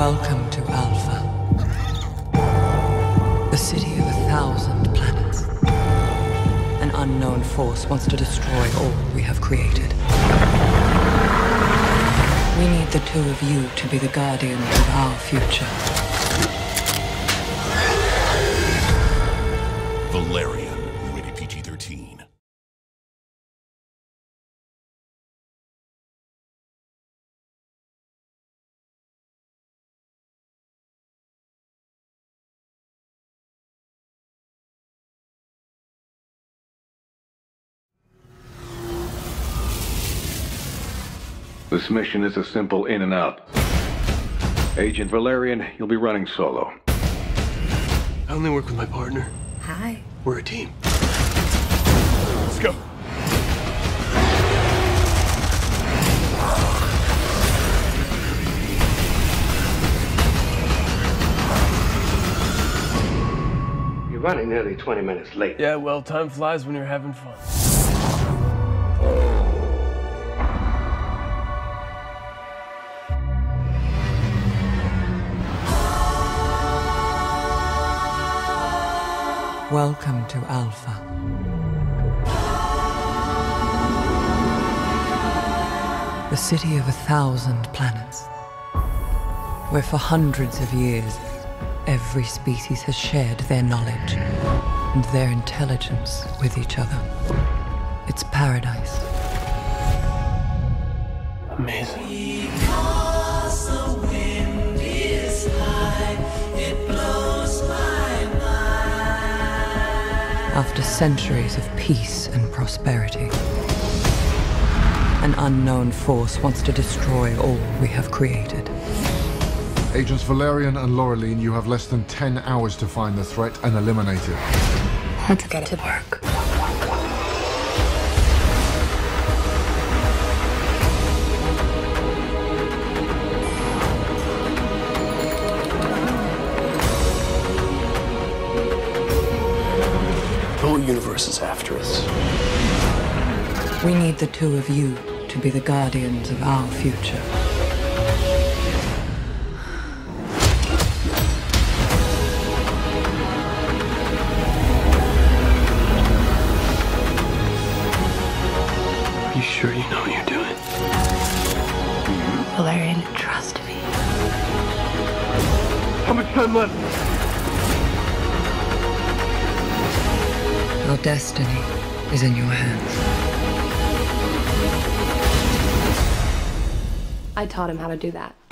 Welcome to Alpha, the city of 1,000 planets. An unknown force wants to destroy all we have created. We need the two of you to be the guardians of our future. Valerian, rated PG-13. This mission is a simple in and out. Agent Valerian, you'll be running solo. I only work with my partner. Hi. We're a team. Let's go. You're running nearly 20 minutes late. Yeah, well, time flies when you're having fun. Welcome to Alpha. The city of 1,000 planets, where for hundreds of years, every species has shared their knowledge and their intelligence with each other. It's paradise. Amazing. Because the wind is high, it blows my mind. After centuries of peace and prosperity, an unknown force wants to destroy all we have created. Agents Valerian and Laureline, you have less than 10 hours to find the threat and eliminate it. Let's get to work. The whole universe is after us. We need the two of you to be the guardians of our future. Are you sure you know what you're doing? Valerian, trust me. How much time left? Our destiny is in your hands. I taught him how to do that.